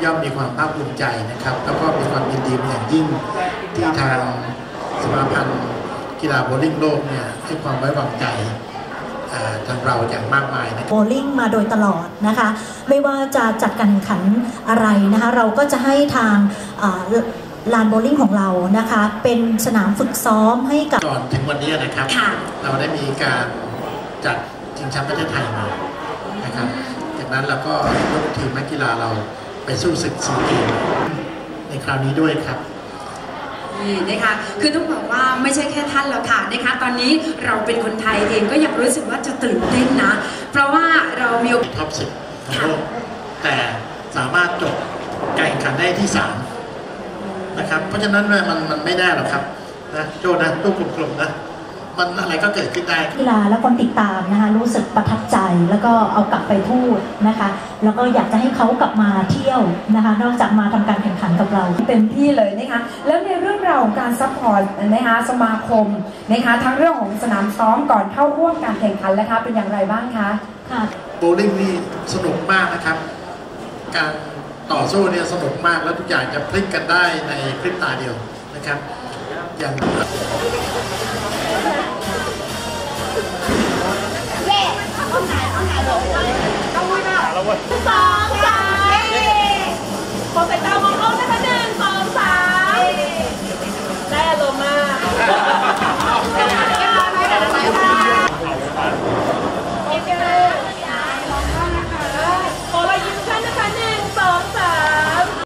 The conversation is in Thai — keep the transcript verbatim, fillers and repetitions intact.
ย่อมมีความภาคภูมิใจนะครับแล้วก็มีความยินดีเป็นอย่างยิ่งที่ทางสมาพันธ์กีฬาโบว์ลิ่งโลกเนี่ยให้ความไว้วางใจทางเราอย่างมากมายนะโบว์ลิ่งมาโดยตลอดนะคะไม่ว่าจะจัดการแข่งขันอะไรนะคะเราก็จะให้ทางลานโบว์ลิ่งของเรานะคะเป็นสนามฝึกซ้อมให้กับก่อนถึงวันนี้นะครับเราได้มีการจัดชิงแชมป์ประเทศไทยมานะครับจากนั้นเราก็ยกทีมนักกีฬาเราไปสู้ศึกซีเกมส์ในคราวนี้ด้วยครับนี่นะคะคือต้องบอกว่าไม่ใช่แค่ท่านแล้วค่ะนะคะตอนนี้เราเป็นคนไทยเองก็ยังรู้สึกว่าจะตื่นเต้นนะเพราะว่าเรามีท็อปสิบของโลกแต่สามารถจบการแข่งขันได้ที่สามนะครับเพราะฉะนั้นมันมันไม่ได้หรอกครับนะโจนะตู้กลมๆนะมันอะไรก็เกิดขึ้นได้กีฬาและคนติดตามนะคะรู้สึกประทับใจแล้วก็เอากลับไปพูดนะคะแล้วก็อยากจะให้เขากลับมาเที่ยวนะคะนอกจากมาทำการแข่งขันกับเราเต็มที่เลยนะคะแล้วในเรื่องราวของการซัพพอร์ตนะคะสมาคมนะคะทั้งเรื่องของสนามซ้อมก่อนเข้าร่วมการแข่งขันแล้วคะเป็นอย่างไรบ้างคะค่ะโบว์ลิ่งนี่สนุกมากนะครับการต่อสู้เนี่ยสนุกมากแล้วทุกอย่างจะพลิกกันได้ในพริบตาเดียวนะครับอย่าง